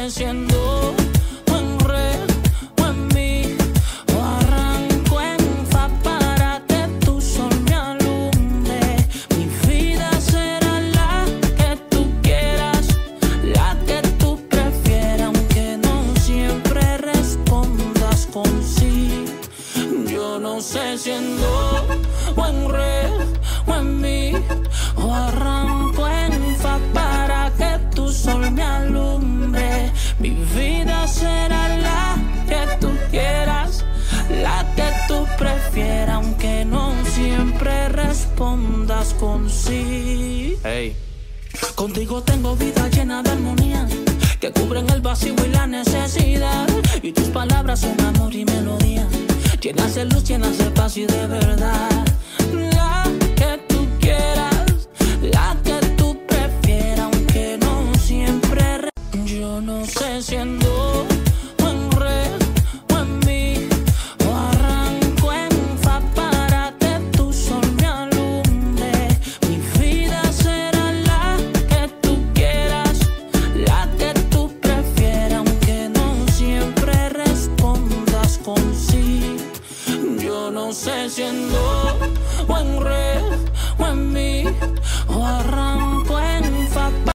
sé si ando en re o en mi, o arranco en fa para que tu sol me alumbre. Mi vida será la que tú quieras, la que tú prefieras, aunque no siempre respondas con sí. Yo no sé si ando o en re o en mi, o arranco en fa para que tu sol me alumbre. Mi vida será la que tú quieras, la que tú prefieras, aunque no siempre respondas con sí. Hey. Contigo tengo vida llena de armonía, que cubren el vacío y la necesidad. Y tus palabras son amor y melodía, llenas de luz, llenas de paz y de verdad. La que tú quieras, la que tú prefieras, aunque no siempre. Yo no sé si ando en re o en mi, o arranco en fa para que tu sol me alumbre. Mi vida será la que tú quieras, la que tú prefieras, aunque no siempre respondas con sí. Yo no sé si ando o en re o en mi, o arranco